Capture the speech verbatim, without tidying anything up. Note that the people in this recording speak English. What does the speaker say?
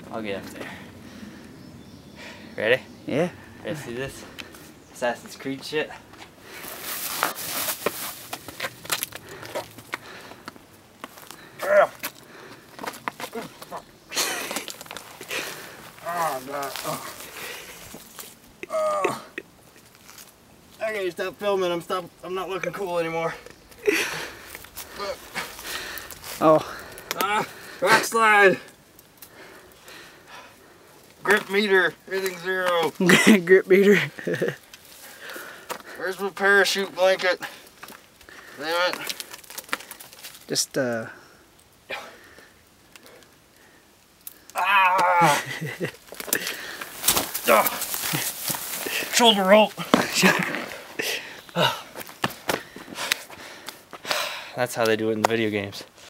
I'll get up there. Ready? Yeah. Ready to see this? Assassin's Creed shit. Oh, God. Oh. Oh. I gotta stop filming. I'm stop. I'm not looking cool anymore. Oh. Ah, rock slide. Grip meter, everything zero. Grip meter. Where's my parachute blanket? Damn it. Just uh. Ah. Oh. Shoulder rope. That's how they do it in the video games.